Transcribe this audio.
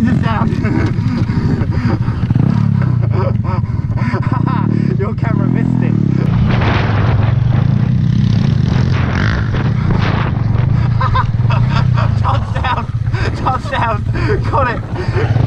is down. Your camera missed it. John's down. Got it.